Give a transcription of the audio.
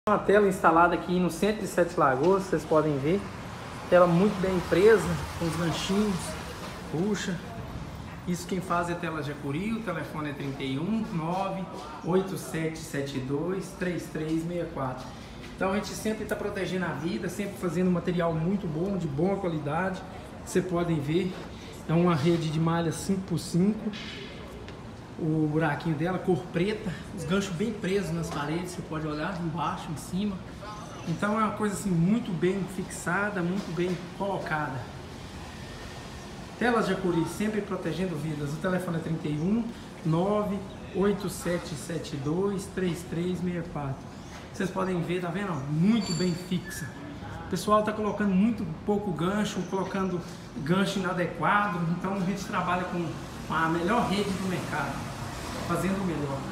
Uma tela instalada aqui no centro de Sete Lagoas, vocês podem ver. Tela muito bem presa, com os ganchinhos, puxa. Isso quem faz é Tela Jacuri, o telefone é 31 98772 3364. Então a gente sempre está protegendo a vida, sempre fazendo um material muito bom, de boa qualidade. Vocês podem ver, é uma rede de malha 5x5. O buraquinho dela, cor preta, os ganchos bem presos nas paredes, você pode olhar embaixo, em cima. Então é uma coisa assim muito bem fixada, muito bem colocada. Telas Jacuri, sempre protegendo vidas. O telefone é 31 98772 3364. Vocês podem ver, tá vendo? Muito bem fixa. O pessoal tá colocando muito pouco gancho, colocando gancho inadequado. Então a gente trabalha com a melhor rede do mercado, fazendo o melhor.